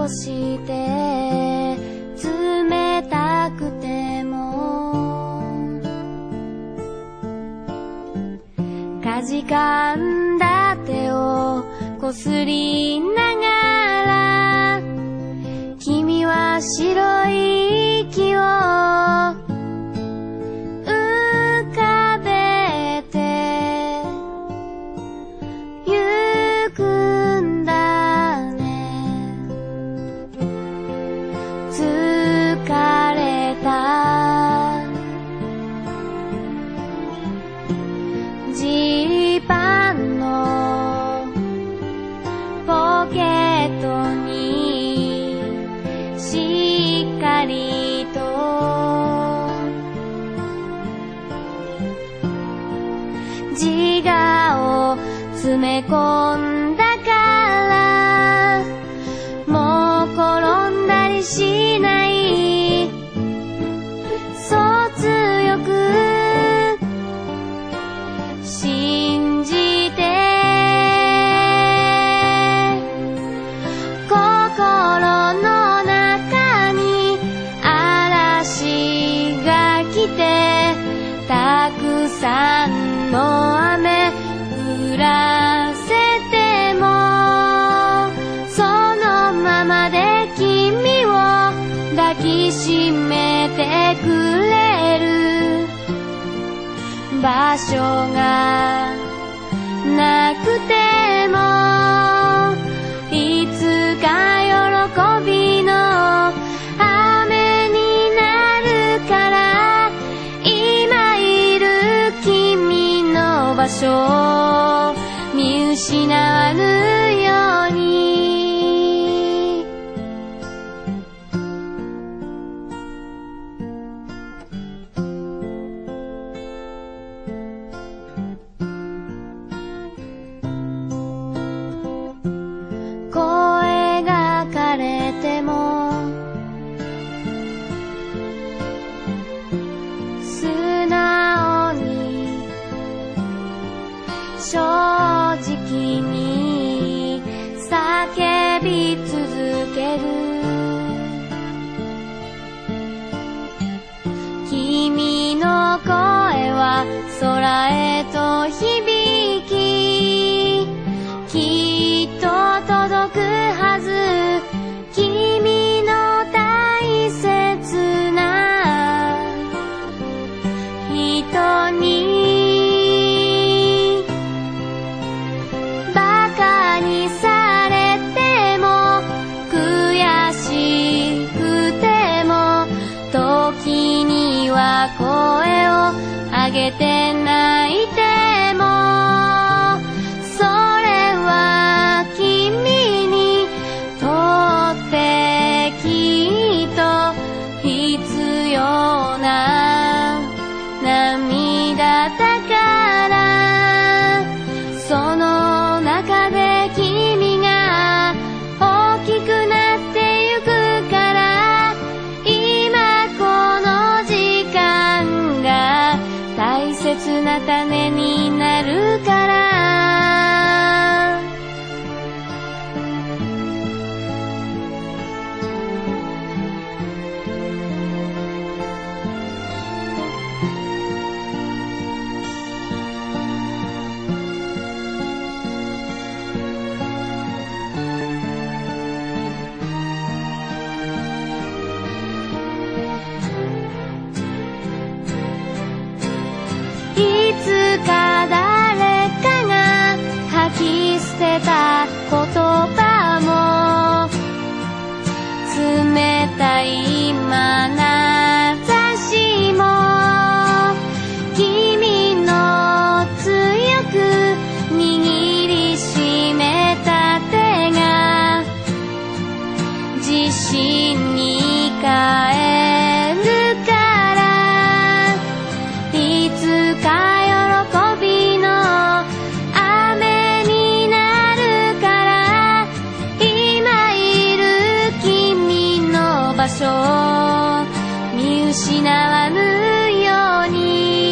そして冷たくてもかじかんだ手をこすりながら君は白い息を浮かべてゆくんだね。疲れたジーパンのポケットにしっかりと自我を詰め込んだからもう転んだりしないそう強く信じて心の中に嵐が来てたくさんの雨降らせてもそのままで君を抱きしめてくれる場所がなくてもいつか喜びの雨になるから今いる君の場所を見失わぬように声が枯れても素直に正直に叫び続ける君の声は空へと響ききっと届くはず君の大切な人にバカにされても悔しくても時には声を上げて泣いてもそれは君にとってきっと必要な涙だからその中で君が大きくなってゆくから今この時間が大切な種になるからいつか誰かが吐き捨てた言葉も冷たい眼差しも君の強く握りしめた手が自信に変えるからいつか喜びの雨になるから今いる君の場所を見失わぬように